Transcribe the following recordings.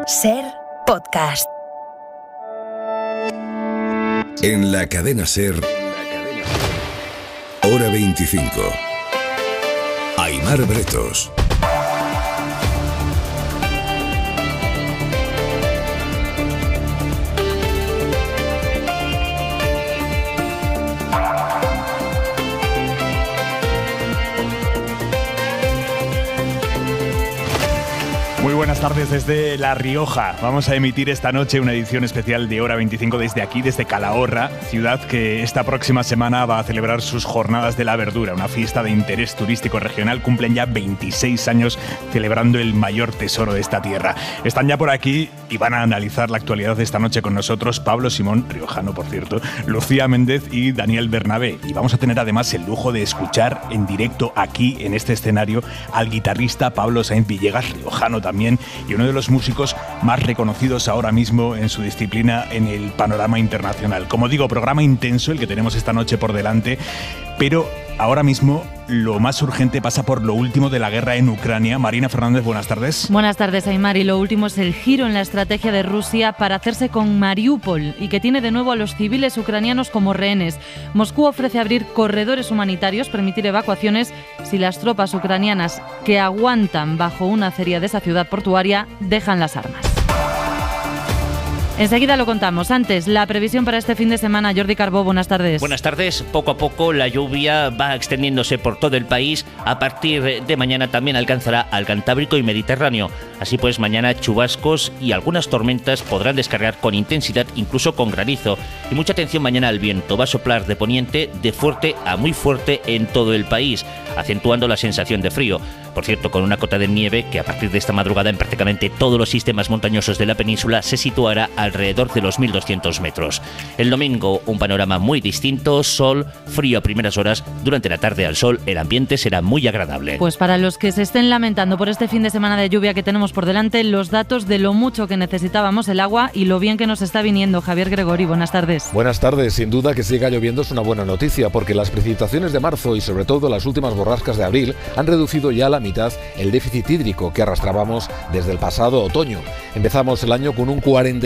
SER Podcast. En la cadena SER, Hora 25. Aimar Bretos. Muy buenas tardes desde La Rioja. Vamos a emitir esta noche una edición especial de Hora 25 desde aquí, desde Calahorra, ciudad que esta próxima semana va a celebrar sus Jornadas de la Verdura, una fiesta de interés turístico regional. Cumplen ya 26 años celebrando el mayor tesoro de esta tierra. Están ya por aquí y van a analizar la actualidad de esta noche con nosotros Pablo Simón, riojano por cierto, Lucía Méndez y Daniel Bernabé. Y vamos a tener además el lujo de escuchar en directo aquí, en este escenario, al guitarrista Pablo Sainz Villegas, riojano también, y uno de los músicos más reconocidos ahora mismo en su disciplina en el panorama internacional. Como digo, programa intenso el que tenemos esta noche por delante, pero ahora mismo lo más urgente pasa por lo último de la guerra en Ucrania. Marina Fernández, buenas tardes. Buenas tardes, Aimar. Y lo último es el giro en la estrategia de Rusia para hacerse con Mariupol y que tiene de nuevo a los civiles ucranianos como rehenes. Moscú ofrece abrir corredores humanitarios, permitir evacuaciones si las tropas ucranianas que aguantan bajo una acería de esa ciudad portuaria dejan las armas. Enseguida lo contamos. Antes, la previsión para este fin de semana. Jordi Carbó, buenas tardes. Buenas tardes. Poco a poco la lluvia va extendiéndose por todo el país. A partir de mañana también alcanzará al Cantábrico y Mediterráneo. Así pues, mañana chubascos y algunas tormentas podrán descargar con intensidad, incluso con granizo. Y mucha atención mañana al viento. Va a soplar de poniente de fuerte a muy fuerte en todo el país, acentuando la sensación de frío. Por cierto, con una cota de nieve que a partir de esta madrugada en prácticamente todos los sistemas montañosos de la península se situará alrededor de los 1.200 metros. El domingo, un panorama muy distinto, sol, frío a primeras horas, durante la tarde al sol, el ambiente será muy agradable. Pues para los que se estén lamentando por este fin de semana de lluvia que tenemos por delante, los datos de lo mucho que necesitábamos el agua y lo bien que nos está viniendo. Javier Gregori, buenas tardes. Buenas tardes. Sin duda que siga lloviendo es una buena noticia, porque las precipitaciones de marzo y sobre todo las últimas borrascas de abril han reducido ya a la mitad el déficit hídrico que arrastrábamos desde el pasado otoño. Empezamos el año con un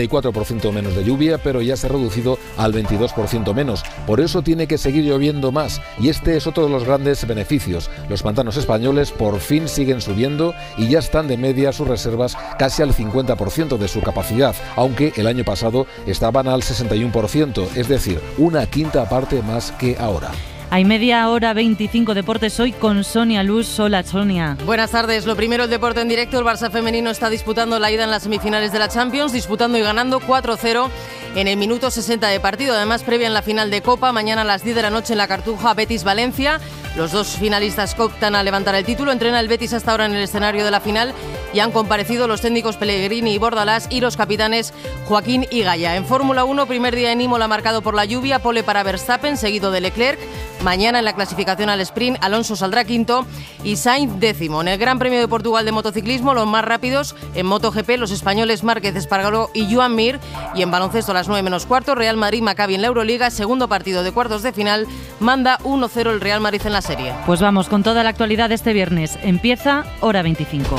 44% menos de lluvia, pero ya se ha reducido al 22% menos. Por eso tiene que seguir lloviendo más, y este es otro de los grandes beneficios. Los pantanos españoles por fin siguen subiendo y ya están de media sus reservas casi al 50% de su capacidad, aunque el año pasado estaban al 61%, es decir, una quinta parte más que ahora. Hay media hora 25 deportes hoy con Sonia Luz. Hola, Sonia. Buenas tardes. Lo primero, el deporte en directo. El Barça femenino está disputando la ida en las semifinales de la Champions, disputando y ganando 4-0 en el minuto 60 de partido. Además, previa en la final de Copa, mañana a las 10 de la noche en la Cartuja, Betis-Valencia. Los dos finalistas optan a levantar el título. Entrena el Betis hasta ahora en el escenario de la final y han comparecido los técnicos Pellegrini y Bordalás y los capitanes Joaquín y Gaya. En Fórmula 1, primer día en Imola marcado por la lluvia, pole para Verstappen, seguido de Leclerc. Mañana en la clasificación al sprint, Alonso saldrá quinto y Sainz décimo. En el Gran Premio de Portugal de motociclismo, los más rápidos en MotoGP, los españoles Márquez, Espargaró y Joan Mir. Y en baloncesto a las 9 menos cuarto, Real Madrid-Maccabi en la Euroliga, segundo partido de cuartos de final, manda 1-0 el Real Madrid en la serie. Pues vamos con toda la actualidad de este viernes. Empieza Hora 25.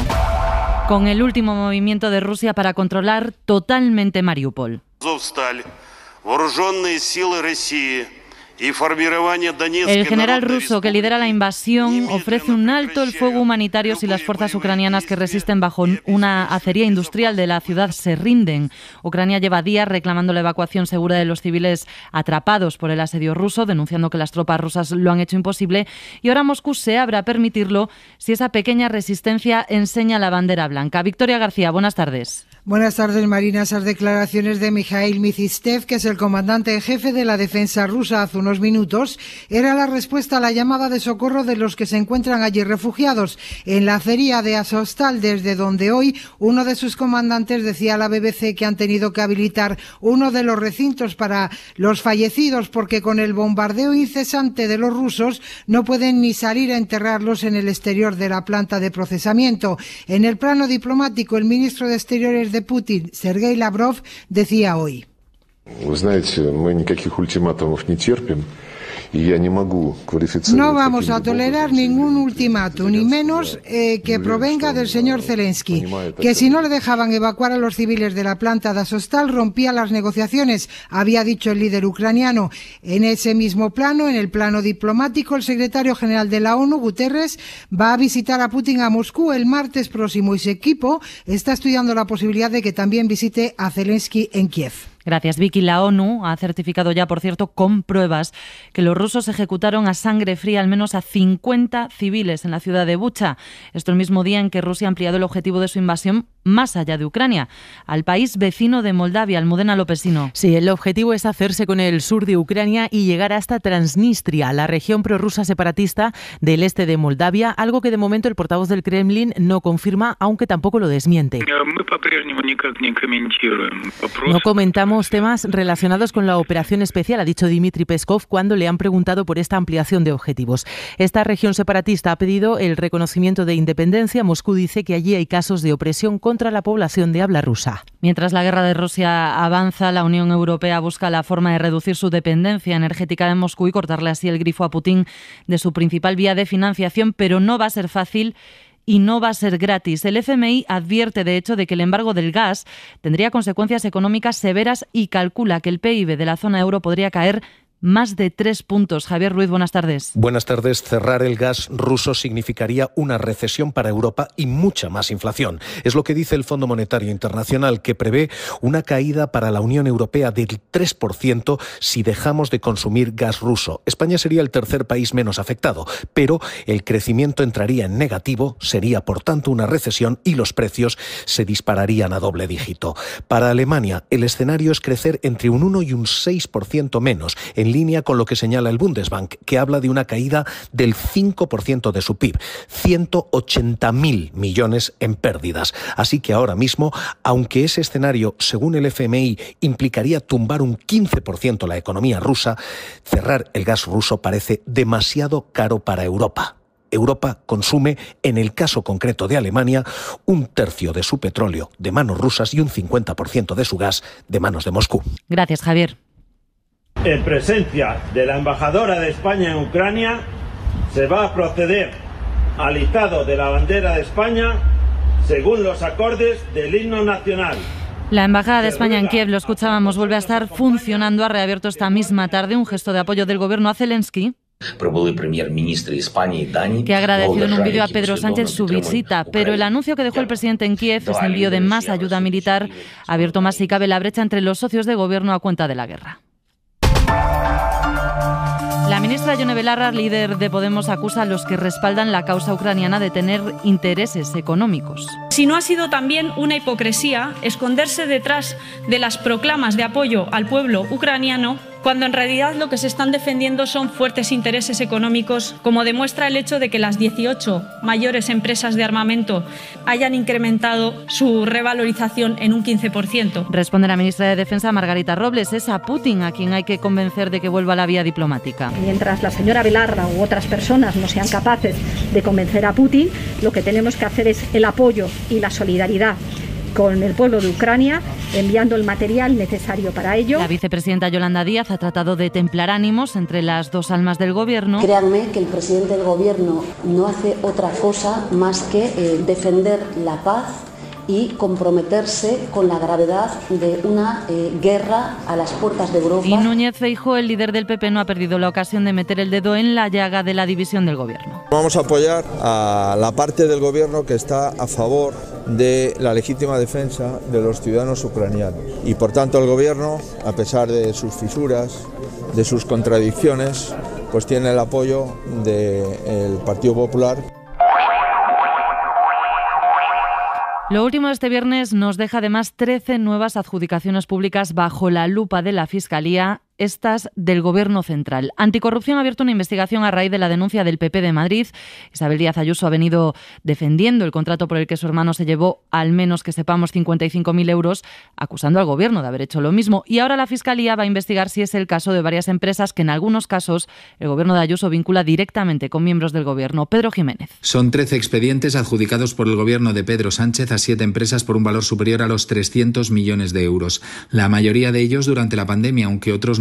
Con el último movimiento de Rusia para controlar totalmente Mariupol. El general ruso que lidera la invasión ofrece un alto el fuego humanitario si las fuerzas ucranianas que resisten bajo una acería industrial de la ciudad se rinden. Ucrania lleva días reclamando la evacuación segura de los civiles atrapados por el asedio ruso, denunciando que las tropas rusas lo han hecho imposible, y ahora Moscú se abre a permitirlo si esa pequeña resistencia enseña la bandera blanca. Victoria García, buenas tardes. Buenas tardes, Marina. Esas declaraciones de Mikhail Mizistev, que es el comandante en jefe de la defensa rusa hace unos minutos, era la respuesta a la llamada de socorro de los que se encuentran allí refugiados en la acería de Azovstal, desde donde hoy uno de sus comandantes decía a la BBC que han tenido que habilitar uno de los recintos para los fallecidos porque con el bombardeo incesante de los rusos no pueden ni salir a enterrarlos en el exterior de la planta de procesamiento. En el plano diplomático, el ministro de Exteriores de Putin, Sergei Lavrov, decía hoy: Вы знаете, мы никаких ультиматумов не терпим. No vamos a tolerar ningún ultimátum, ni menos que provenga del señor Zelensky, que si no le dejaban evacuar a los civiles de la planta de Azovstal rompía las negociaciones, había dicho el líder ucraniano. En ese mismo plano, en el plano diplomático, el secretario general de la ONU, Guterres, va a visitar a Putin a Moscú el martes próximo y su equipo está estudiando la posibilidad de que también visite a Zelensky en Kiev. Gracias, Vicky. La ONU ha certificado ya, por cierto, con pruebas, que los rusos ejecutaron a sangre fría al menos a 50 civiles en la ciudad de Bucha. Esto el mismo día en que Rusia ha ampliado el objetivo de su invasión más allá de Ucrania, al país vecino de Moldavia, Almudena Lopesino. Sí, el objetivo es hacerse con el sur de Ucrania y llegar hasta Transnistria, la región prorrusa separatista del este de Moldavia, algo que de momento el portavoz del Kremlin no confirma, aunque tampoco lo desmiente. No comentamos temas relacionados con la operación especial, ha dicho Dmitry Peskov cuando le han preguntado por esta ampliación de objetivos. Esta región separatista ha pedido el reconocimiento de independencia. Moscú dice que allí hay casos de opresión contra la población de habla rusa. Mientras la guerra de Rusia avanza, la Unión Europea busca la forma de reducir su dependencia energética de Moscú y cortarle así el grifo a Putin de su principal vía de financiación, pero no va a ser fácil y no va a ser gratis. El FMI advierte, de hecho, de que el embargo del gas tendría consecuencias económicas severas y calcula que el PIB de la zona euro podría caer más de 3 puntos. Javier Ruiz, buenas tardes. Buenas tardes. Cerrar el gas ruso significaría una recesión para Europa y mucha más inflación. Es lo que dice el Fondo Monetario Internacional, que prevé una caída para la Unión Europea del 3% si dejamos de consumir gas ruso. España sería el tercer país menos afectado, pero el crecimiento entraría en negativo, sería por tanto una recesión y los precios se dispararían a doble dígito. Para Alemania, el escenario es crecer entre un 1 y un 6% menos, en línea con lo que señala el Bundesbank, que habla de una caída del 5% de su PIB, 180.000 millones en pérdidas. Así que ahora mismo, aunque ese escenario, según el FMI, implicaría tumbar un 15% la economía rusa, cerrar el gas ruso parece demasiado caro para Europa. Europa consume, en el caso concreto de Alemania, 1/3 de su petróleo de manos rusas y un 50% de su gas de manos de Moscú. Gracias, Javier. En presencia de la embajadora de España en Ucrania, se va a proceder al izado de la bandera de España según los acordes del himno nacional. La Embajada de España en Kiev, lo escuchábamos, vuelve a estar funcionando. Ha reabierto esta misma tarde un gesto de apoyo del gobierno a Zelensky, que ha agradecido en un vídeo a Pedro Sánchez su visita, pero el anuncio que dejó el presidente en Kiev, ese envío de más ayuda militar, ha abierto más si cabe la brecha entre los socios de gobierno a cuenta de la guerra. La ministra Yone Belarra, líder de Podemos, acusa a los que respaldan la causa ucraniana de tener intereses económicos. Si no ha sido también una hipocresía esconderse detrás de las proclamas de apoyo al pueblo ucraniano, cuando en realidad lo que se están defendiendo son fuertes intereses económicos, como demuestra el hecho de que las 18 mayores empresas de armamento hayan incrementado su revalorización en un 15%. Responde la ministra de Defensa, Margarita Robles. Es a Putin a quien hay que convencer de que vuelva a la vía diplomática. Mientras la señora Belarra u otras personas no sean capaces de convencer a Putin, lo que tenemos que hacer es el apoyo y la solidaridad con el pueblo de Ucrania, enviando el material necesario para ello. La vicepresidenta Yolanda Díaz ha tratado de templar ánimos entre las dos almas del gobierno. Créanme que el presidente del gobierno no hace otra cosa más que defender la paz y comprometerse con la gravedad de una guerra a las puertas de Europa. Y Núñez Feijóo, el líder del PP, no ha perdido la ocasión de meter el dedo en la llaga de la división del gobierno. Vamos a apoyar a la parte del gobierno que está a favor de la legítima defensa de los ciudadanos ucranianos. Y por tanto el gobierno, a pesar de sus fisuras, de sus contradicciones, pues tiene el apoyo del Partido Popular. Lo último de este viernes nos deja además 13 nuevas adjudicaciones públicas bajo la lupa de la Fiscalía, estas del Gobierno central. Anticorrupción ha abierto una investigación a raíz de la denuncia del PP de Madrid. Isabel Díaz Ayuso ha venido defendiendo el contrato por el que su hermano se llevó, al menos que sepamos, 55.000 euros, acusando al Gobierno de haber hecho lo mismo. Y ahora la Fiscalía va a investigar si es el caso de varias empresas que en algunos casos el Gobierno de Ayuso vincula directamente con miembros del Gobierno. Pedro Jiménez. Son 13 expedientes adjudicados por el Gobierno de Pedro Sánchez a 7 empresas por un valor superior a los 300 millones de euros. La mayoría de ellos durante la pandemia, aunque otros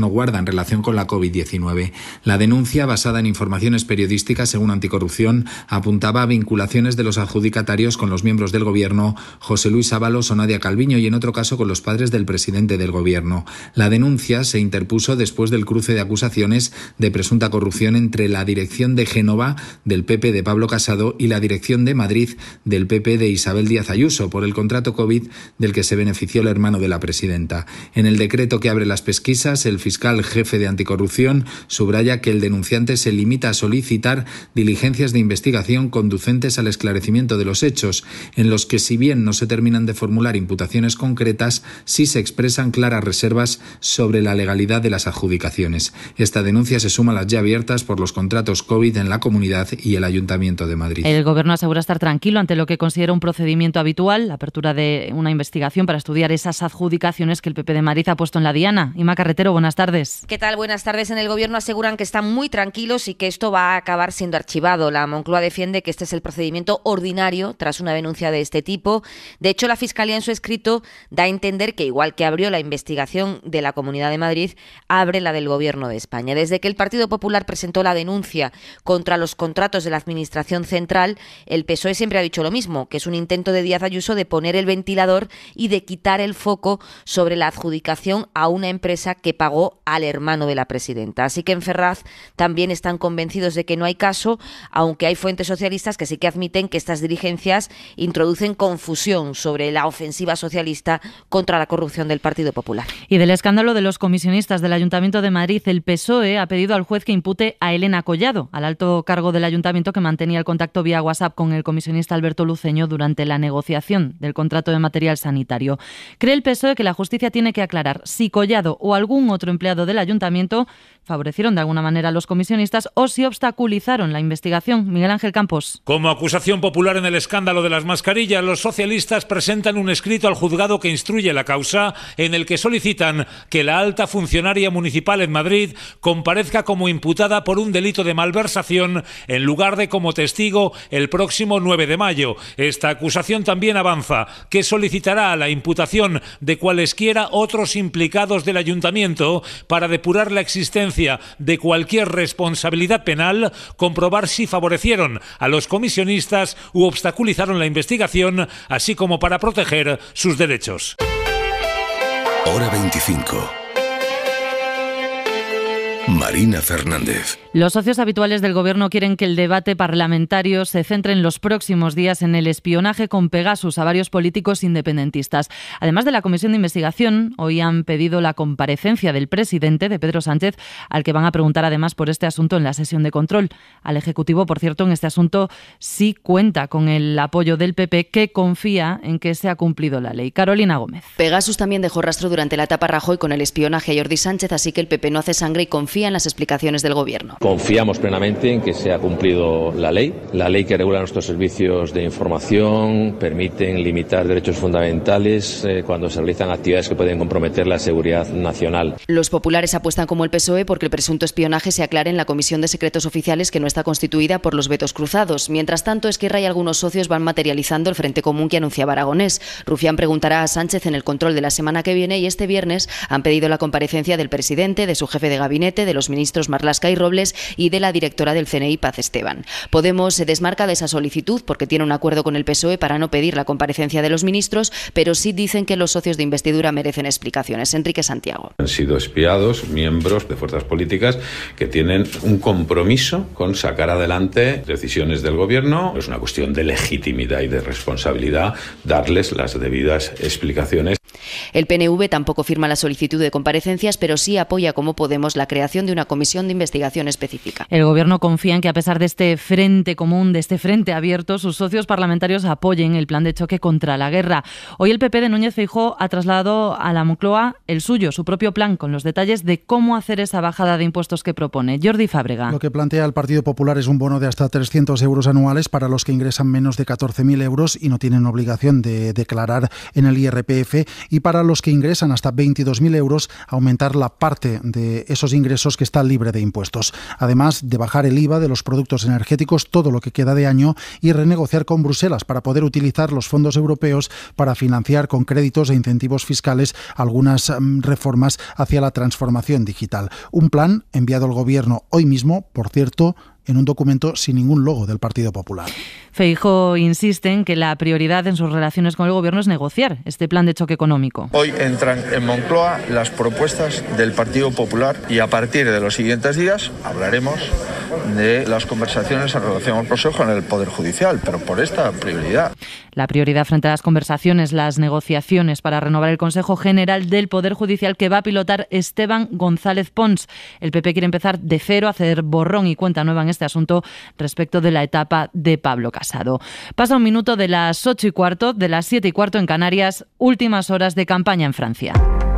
no guarda en relación con la COVID-19. La denuncia, basada en informaciones periodísticas según Anticorrupción, apuntaba a vinculaciones de los adjudicatarios con los miembros del Gobierno, José Luis Ábalos o Nadia Calviño, y en otro caso con los padres del presidente del Gobierno. La denuncia se interpuso después del cruce de acusaciones de presunta corrupción entre la dirección de Génova del PP de Pablo Casado y la dirección de Madrid del PP de Isabel Díaz Ayuso por el contrato COVID del que se benefició el hermano de la presidenta. En el decreto que abre las pesquisas, el fiscal jefe de Anticorrupción subraya que el denunciante se limita a solicitar diligencias de investigación conducentes al esclarecimiento de los hechos, en los que, si bien no se terminan de formular imputaciones concretas, sí se expresan claras reservas sobre la legalidad de las adjudicaciones. Esta denuncia se suma a las ya abiertas por los contratos COVID en la Comunidad y el Ayuntamiento de Madrid. El Gobierno asegura estar tranquilo ante lo que considera un procedimiento habitual, la apertura de una investigación para estudiar esas adjudicaciones que el PP de Madrid ha puesto en la diana. Inma Carretero, buenas tardes. ¿Qué tal? Buenas tardes. En el Gobierno aseguran que están muy tranquilos y que esto va a acabar siendo archivado. La Moncloa defiende que este es el procedimiento ordinario tras una denuncia de este tipo. De hecho, la Fiscalía en su escrito da a entender que, igual que abrió la investigación de la Comunidad de Madrid, abre la del Gobierno de España. Desde que el Partido Popular presentó la denuncia contra los contratos de la Administración Central, el PSOE siempre ha dicho lo mismo, que es un intento de Díaz Ayuso de poner el ventilador y de quitar el foco sobre la adjudicación a una empresa que pagó al hermano de la presidenta. Así que en Ferraz también están convencidos de que no hay caso, aunque hay fuentes socialistas que sí que admiten que estas diligencias introducen confusión sobre la ofensiva socialista contra la corrupción del Partido Popular. Y del escándalo de los comisionistas del Ayuntamiento de Madrid, el PSOE ha pedido al juez que impute a Elena Collado, al alto cargo del Ayuntamiento que mantenía el contacto vía WhatsApp con el comisionista Alberto Luceño durante la negociación del contrato de material sanitario. Cree el PSOE que la justicia tiene que aclarar si Collado o algún otro empleado del Ayuntamiento favorecieron de alguna manera a los comisionistas o si obstaculizaron la investigación. Miguel Ángel Campos. Como acusación popular en el escándalo de las mascarillas, los socialistas presentan un escrito al juzgado que instruye la causa, en el que solicitan que la alta funcionaria municipal en Madrid comparezca como imputada por un delito de malversación en lugar de como testigo el próximo 9 de mayo. Esta acusación también avanza que solicitará la imputación de cualesquiera otros implicados del ayuntamiento para depurar la existencia de cualquier responsabilidad penal, comprobar si favorecieron a los comisionistas u obstaculizaron la investigación, así como para proteger sus derechos. Hora 25. Marina Fernández. Los socios habituales del Gobierno quieren que el debate parlamentario se centre en los próximos días en el espionaje con Pegasus a varios políticos independentistas. Además de la comisión de investigación, hoy han pedido la comparecencia del presidente, de Pedro Sánchez, al que van a preguntar además por este asunto en la sesión de control. Al Ejecutivo, por cierto, en este asunto sí cuenta con el apoyo del PP, que confía en que se ha cumplido la ley. Carolina Gómez. Pegasus también dejó rastro durante la etapa Rajoy con el espionaje a Jordi Sánchez, así que el PP no hace sangre y confía en las explicaciones del Gobierno. Confiamos plenamente en que se ha cumplido la ley que regula nuestros servicios de información, permiten limitar derechos fundamentales cuando se realizan actividades que pueden comprometer la seguridad nacional. Los populares apuestan como el PSOE porque el presunto espionaje se aclare en la Comisión de Secretos Oficiales, que no está constituida por los vetos cruzados. Mientras tanto, Esquerra y algunos socios van materializando el frente común que anunciaba Aragonés. Rufián preguntará a Sánchez en el control de la semana que viene y este viernes han pedido la comparecencia del presidente, de su jefe de gabinete, de los ministros Marlaska y Robles y de la directora del CNI, Paz Esteban. Podemos se desmarca de esa solicitud porque tiene un acuerdo con el PSOE para no pedir la comparecencia de los ministros, pero sí dicen que los socios de investidura merecen explicaciones. Enrique Santiago. Han sido espiados miembros de fuerzas políticas que tienen un compromiso con sacar adelante decisiones del Gobierno. Es una cuestión de legitimidad y de responsabilidad darles las debidas explicaciones. El PNV tampoco firma la solicitud de comparecencias, pero sí apoya como Podemos la creación de una comisión de investigación específica. El Gobierno confía en que, a pesar de este frente común, de este frente abierto, sus socios parlamentarios apoyen el plan de choque contra la guerra. Hoy el PP de Núñez Feijóo ha trasladado a la Moncloa el suyo, su propio plan, con los detalles de cómo hacer esa bajada de impuestos que propone. Jordi Fábrega. Lo que plantea el Partido Popular es un bono de hasta 300 euros anuales para los que ingresan menos de 14.000 euros y no tienen obligación de declarar en el IRPF. y para los que ingresan hasta 22.000 euros aumentar la parte de esos ingresos que está libre de impuestos. Además de bajar el IVA de los productos energéticos todo lo que queda de año y renegociar con Bruselas para poder utilizar los fondos europeos para financiar con créditos e incentivos fiscales algunas reformas hacia la transformación digital. Un plan enviado al Gobierno hoy mismo, por cierto, en un documento sin ningún logo del Partido Popular. Feijóo insiste en que la prioridad en sus relaciones con el Gobierno es negociar este plan de choque económico. Hoy entran en Moncloa las propuestas del Partido Popular y a partir de los siguientes días hablaremos de las conversaciones en relación al Consejo en el Poder Judicial, pero por esta prioridad. La prioridad frente a las conversaciones, las negociaciones para renovar el Consejo General del Poder Judicial que va a pilotar Esteban González Pons. El PP quiere empezar de cero, hacer borrón y cuenta nueva en este asunto respecto de la etapa de Pablo Casado. Pasa un minuto de las 8:15, de las 7:15 en Canarias, últimas horas de campaña en Francia.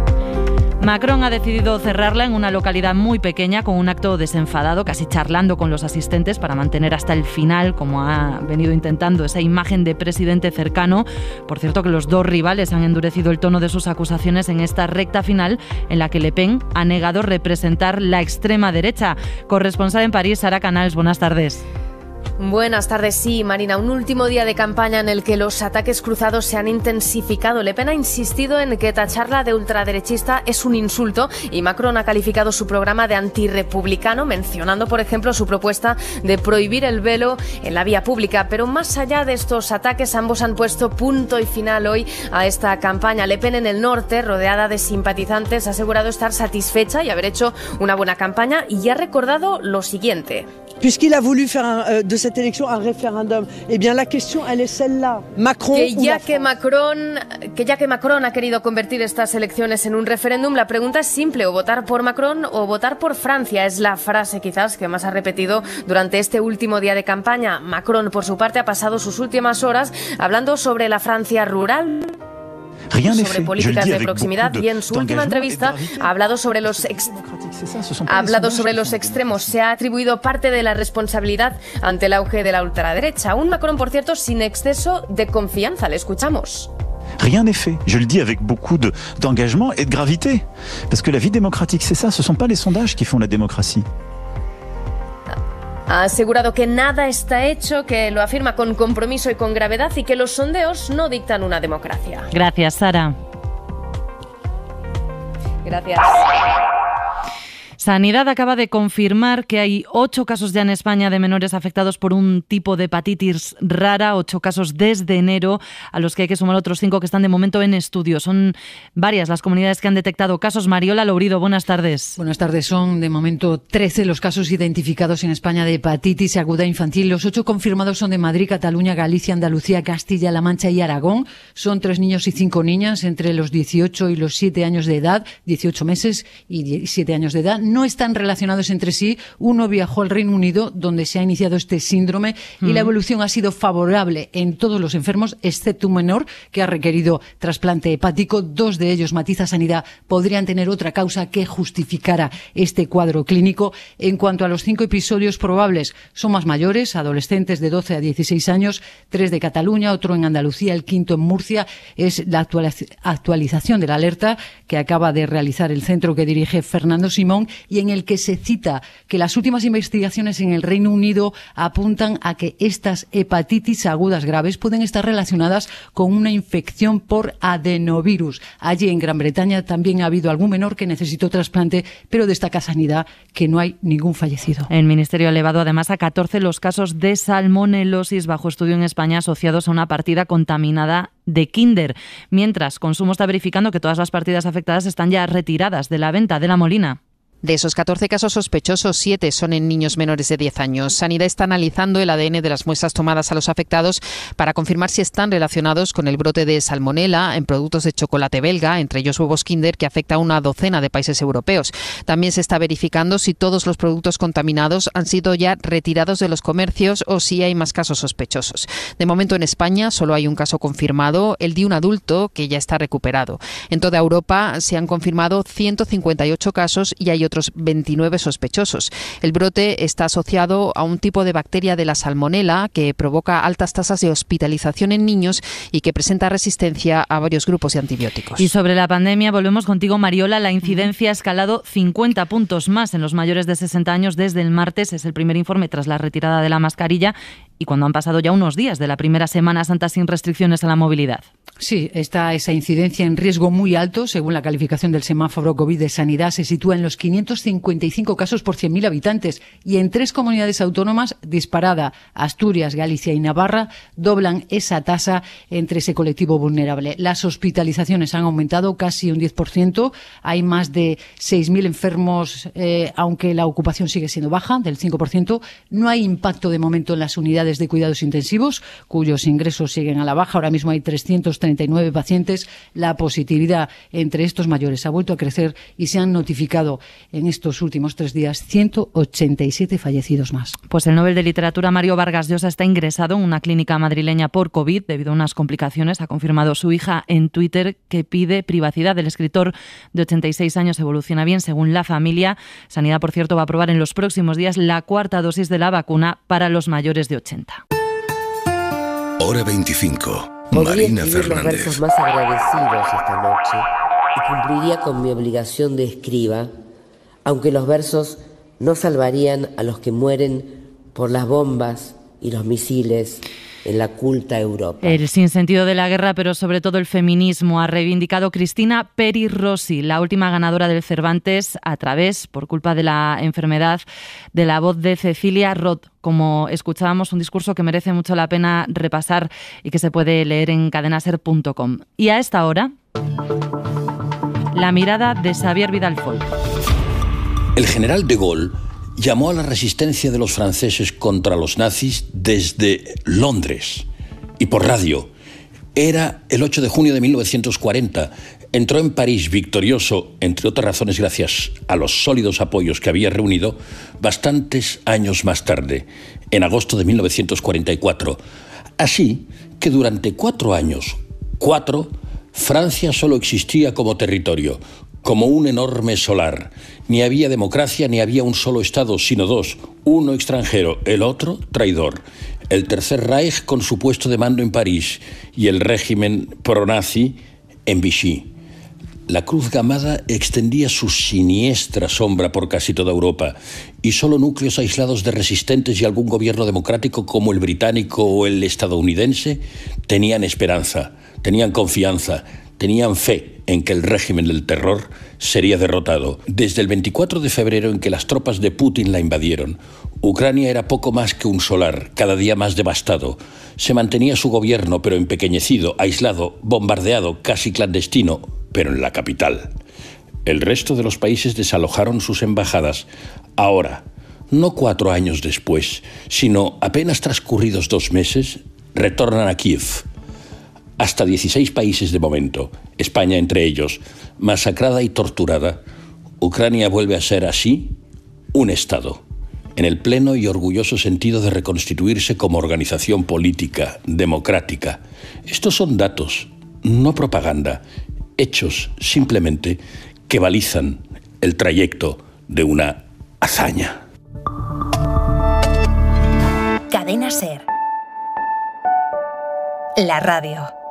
Macron ha decidido cerrarla en una localidad muy pequeña con un acto desenfadado, casi charlando con los asistentes para mantener hasta el final, como ha venido intentando, esa imagen de presidente cercano. Por cierto, que los dos rivales han endurecido el tono de sus acusaciones en esta recta final en la que Le Pen ha negado representar la extrema derecha. Corresponsal en París, Sara Canals, buenas tardes. Buenas tardes, sí, Marina. Un último día de campaña en el que los ataques cruzados se han intensificado. Le Pen ha insistido en que tacharla de ultraderechista es un insulto y Macron ha calificado su programa de antirrepublicano, mencionando, por ejemplo, su propuesta de prohibir el velo en la vía pública. Pero más allá de estos ataques, ambos han puesto punto y final hoy a esta campaña. Le Pen en el norte, rodeada de simpatizantes, ha asegurado estar satisfecha y haber hecho una buena campaña y ha recordado lo siguiente. Puisqu'il a voulu faire de cette élection un référendum, eh bien la question elle est celle-là. Macron que ya que Macron ha querido convertir estas elecciones en un referéndum, la pregunta es simple: o votar por Macron o votar por Francia. Es la frase quizás que más ha repetido durante este último día de campaña. Macron, por su parte, ha pasado sus últimas horas hablando sobre la Francia rural, sobre políticas de proximidad, y en su última entrevista ha hablado sobre los extremos. Se ha atribuido parte de la responsabilidad ante el auge de la ultraderecha. Un Macron, por cierto, sin exceso de confianza. Le escuchamos. Rien n'est fait. Je le dis avec beaucoup d'engagement et de gravité. Parce que la vie démocratique, c'est ça. Ce ne sont pas les sondages qui font la démocratie. Ha asegurado que nada está hecho, que lo afirma con compromiso y con gravedad y que los sondeos no dictan una democracia. Gracias, Sara. Gracias. Sanidad acaba de confirmar que hay 8 casos ya en España de menores afectados por un tipo de hepatitis rara, 8 casos desde enero, a los que hay que sumar otros 5 que están de momento en estudio. Son varias las comunidades que han detectado casos. Mariola Lourido, buenas tardes. Buenas tardes. Son de momento 13 los casos identificados en España de hepatitis aguda infantil. Los 8 confirmados son de Madrid, Cataluña, Galicia, Andalucía, Castilla-La Mancha y Aragón. Son 3 niños y 5 niñas entre los 18 y los 7 años de edad, 18 meses y 7 años de edad. No están relacionados entre sí. Uno viajó al Reino Unido, donde se ha iniciado este síndrome, y la evolución ha sido favorable en todos los enfermos, excepto un menor que ha requerido trasplante hepático. 2 de ellos, matiza Sanidad, podrían tener otra causa que justificara este cuadro clínico. En cuanto a los 5 episodios probables, son más mayores, adolescentes de 12 a 16 años, 3 de Cataluña, otro en Andalucía, el 5º en Murcia. Es la actualización de la alerta que acaba de realizar el centro que dirige Fernando Simón, y en el que se cita que las últimas investigaciones en el Reino Unido apuntan a que estas hepatitis agudas graves pueden estar relacionadas con una infección por adenovirus. Allí en Gran Bretaña también ha habido algún menor que necesitó trasplante, pero destaca Sanidad que no hay ningún fallecido. El Ministerio ha elevado además a 14 los casos de salmonelosis bajo estudio en España asociados a una partida contaminada de Kinder, mientras Consumo está verificando que todas las partidas afectadas están ya retiradas de la venta. De la Molina. De esos 14 casos sospechosos, 7 son en niños menores de 10 años. Sanidad está analizando el ADN de las muestras tomadas a los afectados para confirmar si están relacionados con el brote de salmonela en productos de chocolate belga, entre ellos huevos Kinder, que afecta a una docena de países europeos. También se está verificando si todos los productos contaminados han sido ya retirados de los comercios o si hay más casos sospechosos. De momento en España solo hay un caso confirmado, el de un adulto que ya está recuperado. En toda Europa se han confirmado 158 casos y hay otros otros 29 sospechosos. El brote está asociado a un tipo de bacteria de la salmonela que provoca altas tasas de hospitalización en niños y que presenta resistencia a varios grupos de antibióticos. Y sobre la pandemia volvemos contigo, Mariola. La incidencia ha escalado 50 puntos más en los mayores de 60 años desde el martes. Es el primer informe tras la retirada de la mascarilla y cuando han pasado ya unos días de la primera Semana Santa sin restricciones a la movilidad. Sí, está esa incidencia en riesgo muy alto. Según la calificación del semáforo COVID de Sanidad, se sitúa en los 555 casos por 100.000 habitantes y en 3 comunidades autónomas disparada. Asturias, Galicia y Navarra doblan esa tasa entre ese colectivo vulnerable. Las hospitalizaciones han aumentado casi un 10%. Hay más de 6.000 enfermos, aunque la ocupación sigue siendo baja, del 5%. No hay impacto de momento en las unidades de cuidados intensivos, cuyos ingresos siguen a la baja. Ahora mismo hay 339 pacientes. La positividad entre estos mayores ha vuelto a crecer y se han notificado en estos últimos 3 días 187 fallecidos más. Pues el Nobel de Literatura Mario Vargas Llosa está ingresado en una clínica madrileña por COVID debido a unas complicaciones. Ha confirmado su hija en Twitter que pide privacidad. El escritor de 86 años evoluciona bien según la familia. Sanidad, por cierto, va a aprobar en los próximos días la 4ª dosis de la vacuna para los mayores de 80. Hora 25. Podría Marina escribir los Fernández. versos más agradecidos esta noche y cumpliría con mi obligación de escriba, aunque los versos no salvarían a los que mueren por las bombas y los misiles en la culta Europa. El sinsentido de la guerra, pero sobre todo el feminismo, ha reivindicado Cristina Peri Rossi, la última ganadora del Cervantes, a través, por culpa de la enfermedad, de la voz de Cecilia Roth. Como escuchábamos, un discurso que merece mucho la pena repasar y que se puede leer en cadenaser.com. Y a esta hora, la mirada de Xavier Vidal-Folk. El general de Gaulle llamó a la resistencia de los franceses contra los nazis desde Londres y por radio. Era el 8 de junio de 1940. Entró en París victorioso, entre otras razones gracias a los sólidos apoyos que había reunido bastantes años más tarde, en agosto de 1944. Así que durante 4 años, Francia solo existía como territorio, como un enorme solar. Ni había democracia ni había un solo Estado, sino 2, uno extranjero, el otro traidor. El Tercer Reich con su puesto de mando en París y el régimen pro-nazi en Vichy. La Cruz Gamada extendía su siniestra sombra por casi toda Europa y solo núcleos aislados de resistentes y algún gobierno democrático como el británico o el estadounidense tenían esperanza, tenían confianza, tenían fe en que el régimen del terror sería derrotado. Desde el 24 de febrero en que las tropas de Putin la invadieron, Ucrania era poco más que un solar, cada día más devastado. Se mantenía su gobierno, pero empequeñecido, aislado, bombardeado, casi clandestino, pero en la capital. El resto de los países desalojaron sus embajadas. Ahora, no 4 años después, sino apenas transcurridos 2 meses, retornan a Kiev. Hasta 16 países de momento, España entre ellos, masacrada y torturada, Ucrania vuelve a ser así un Estado, en el pleno y orgulloso sentido de reconstituirse como organización política, democrática. Estos son datos, no propaganda, hechos simplemente que balizan el trayecto de una hazaña. Cadena Ser. La radio.